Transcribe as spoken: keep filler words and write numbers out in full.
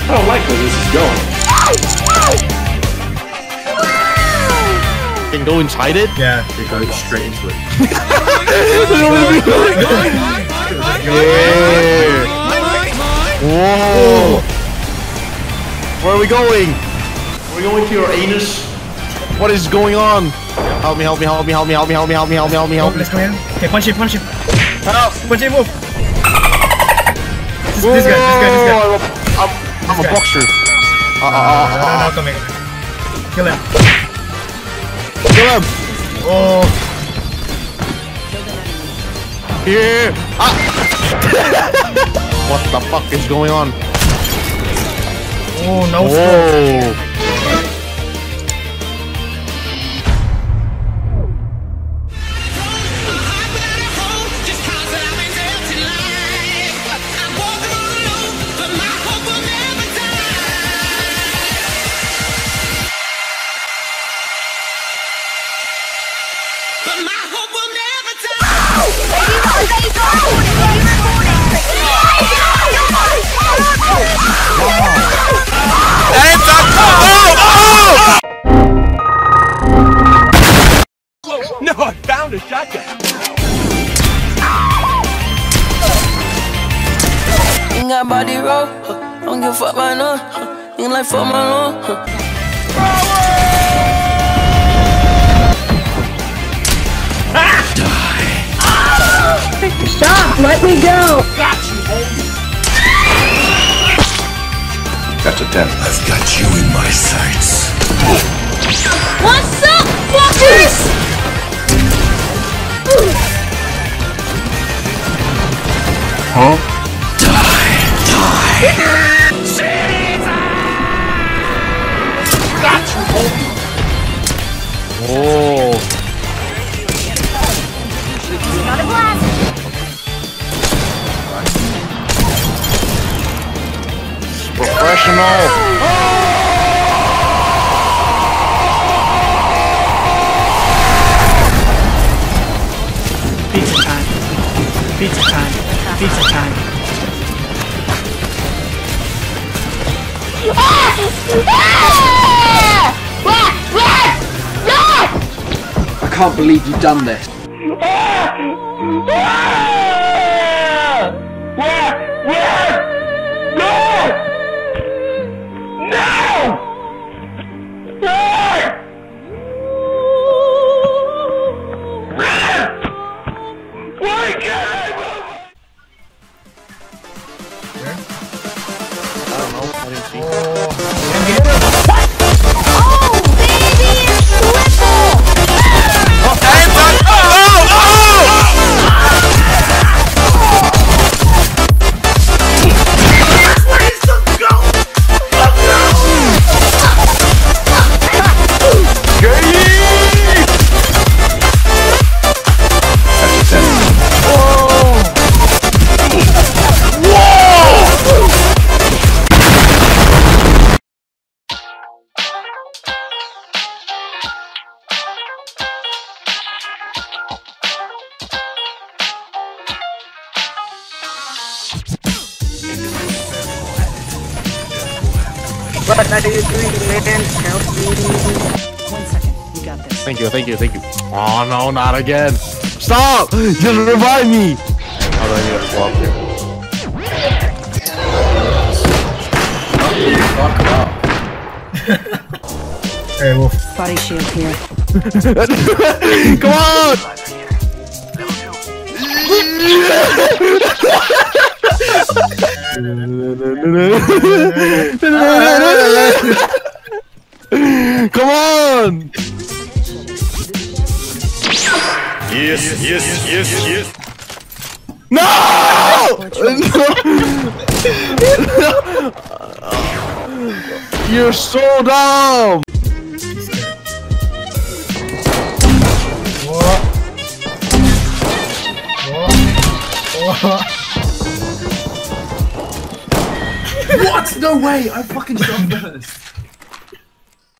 I don't like where this is going. Can go inside it? Yeah. You're going straight into it. Yeah. Whoa. Where are we going? We're going to your anus. What is going on? Help me, help me, help me, help me, help me, help me, help me, help me, help me, help me. Let's go in. Okay, punch him, punch him. Help! Punch him, move. This, this guy, this guy, this guy. I'm, I'm This a guy. boxer. Uh, No, uh, no, no, uh, no, come here. Kill him. Kill him! Oh. Here! Ah! What the fuck is going on? Oh, no. Whoa! No, I found a shotgun. Ain't got body roll, huh. Don't give a fuck by none, huh. Ain't like fuck my lawn, huh. Stop! Let me go! Got you, homie. That's a ten. I've got you in my sights. What's up, fuckers? Huh? Die! Die! Got you, homie. Oh! Not a blast! Professional! Pizza time. Pizza time. Pizza time. I can't believe you've done this. What are you doing, man? Help me. One second, we got this. Thank you, thank you, thank you. Oh no, not again. Stop! Just revive me! How do I need to swap here? Fuck up. Hey, Wolf. Body shield here. Come on! Come on! Yes, yes, yes, yes. No! You're so dumb! What? What? What? What? No way! I fucking shot first.